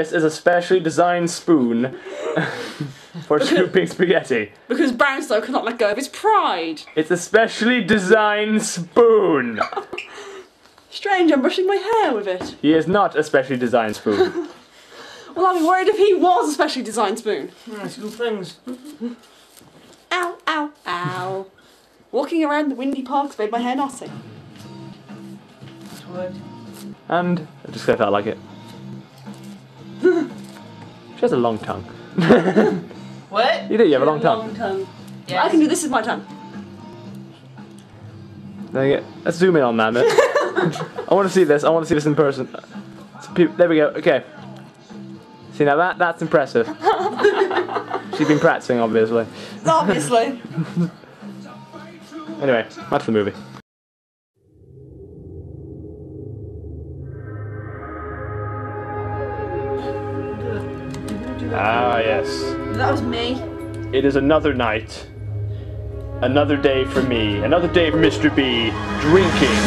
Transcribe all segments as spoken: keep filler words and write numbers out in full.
This is a specially designed spoon for scooping spaghetti. Because Brownstow cannot let go of his pride. It's a specially designed spoon. Strange, I'm brushing my hair with it. He is not a specially designed spoon. Well, I'd be worried if he was a specially designed spoon. Nice good things. Ow, ow, ow. Walking around the windy parks made my hair knotty. And I just felt like it. She has a long tongue. What? You do, you have a long tongue. Long tongue. Yes. I can do this with my tongue. There you go. Let's zoom in on that a bit. I want to see this. I want to see this in person. There we go. Okay. See now that that's impressive. She's been practicing, obviously. Obviously. Anyway, that's the movie. Ah, yes. That was me. It is another night. Another day for me. Another day for Mister B. Drinking.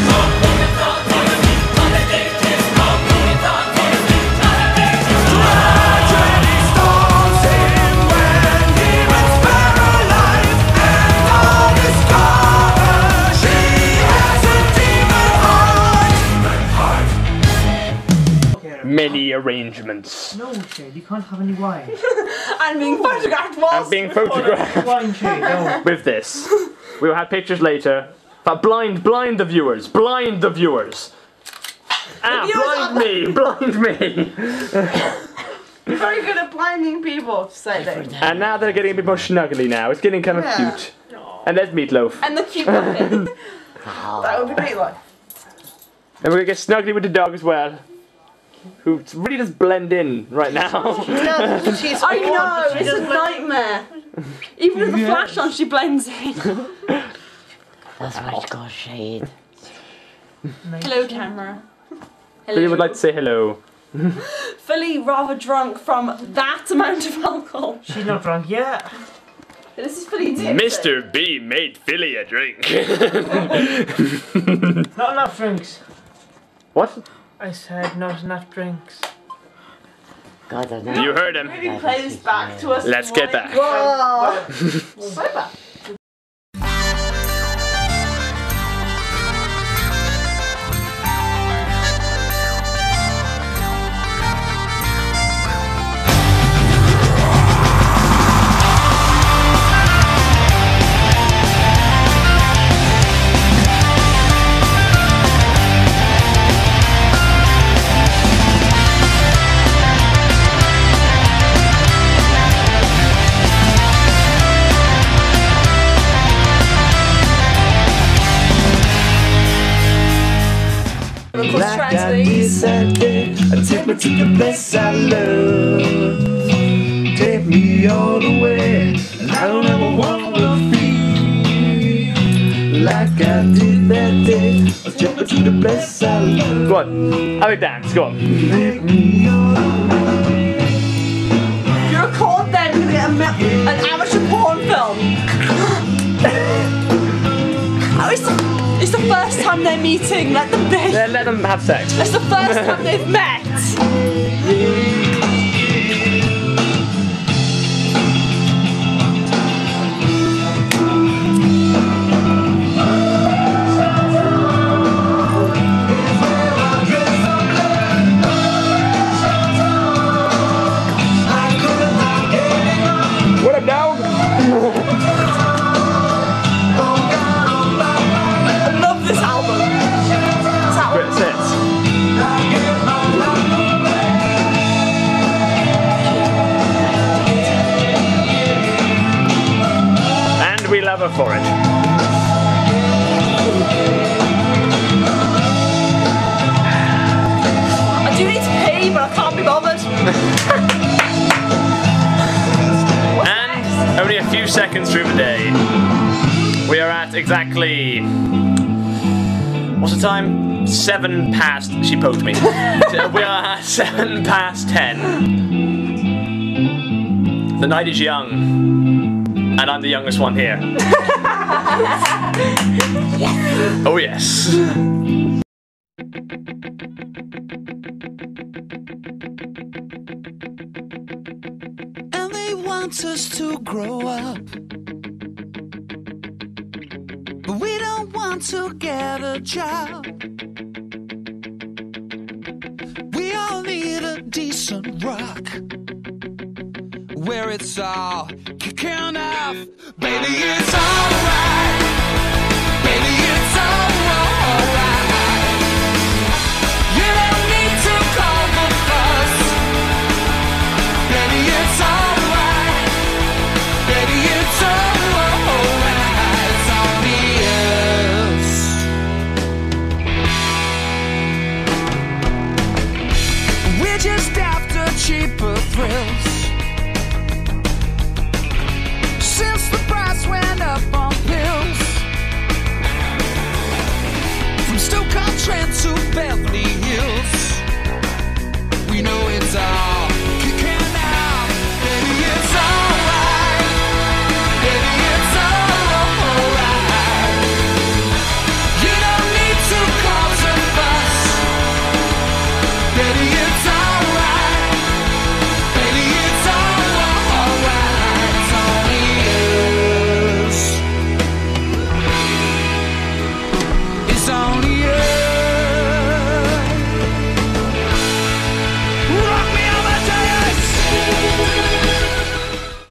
Many arrangements. No, Shade, you can't have any wine. I'm being photographed whilst I'm being photographed Wine, Shade, no. with this. We will have pictures later. But blind, blind the viewers. Blind the viewers. Ah, blind me, blind me. You're very good at blinding people, say they. And now they're getting a bit more snuggly now. It's getting kind of Yeah. cute. And there's Meatloaf. And the cute puppet. That would be Meatloaf. And we're gonna get snuggly with the dog as well. Who really does blend in right now. No, she's I know, odd, it's a nightmare. Even with the flash on, she blends in. That's why it's called Shade. Hello, camera. Hello. Philly would like to say hello. Philly rather drunk from that amount of alcohol. She's not drunk yet. This is Philly too. Mister B made Philly a drink. Not enough drinks. What? I said not enough drinks. God, I know. You heard him. Maybe play this back to us. Let's get back. Whoa. So back. Like I did that day, take me to the place I love. Take me all the way, and I don't ever want to feel. Like I did that day, take me to the place I love. Go on. Have a dance. Go on. Take me all the way. If you record them, you're gonna get a ma- an amateur porn film. Oh, it's, the, it's the first time they're meeting. Let them be. Let, let them have sex. It's the first time they've met. What up, dog? I love this album. This album. Great sets. And we love her for it. I do need to pee, but I can't be bothered. And only a few seconds through the day, we are at exactly. What's the time? Seven past. She poked me. So we are at seven past ten. The night is young, and I'm the youngest one here. Oh yes. want us to grow up, but we don't want to get a job. We all need a decent rock where it's all kicking off. Baby, it's alright.